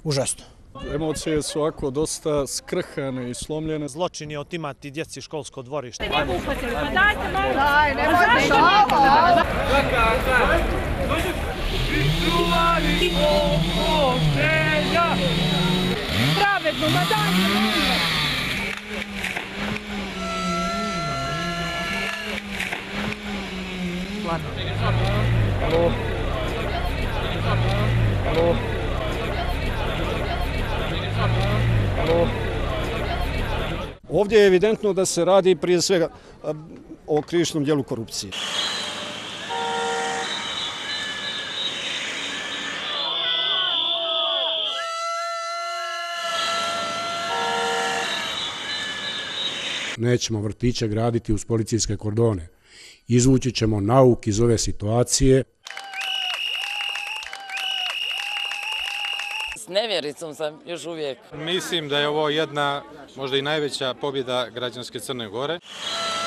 užasno. Emocije su ovako dosta skrhane i slomljene. Zločin je otimati djeci školsko dvorište. Daj, nemojte što ovo! Pravedno, ma dajte! Alo. Alo. Alo. Ovdje je evidentno da se radi prije svega o krivičnom djelu korupcije. Nećemo vrtiće graditi uz policijske kordone. Izvući ćemo nauk iz ove situacije. S nevjericom sam još uvijek. Mislim da je ovo jedna, možda i najveća pobjeda građanske Crne Gore.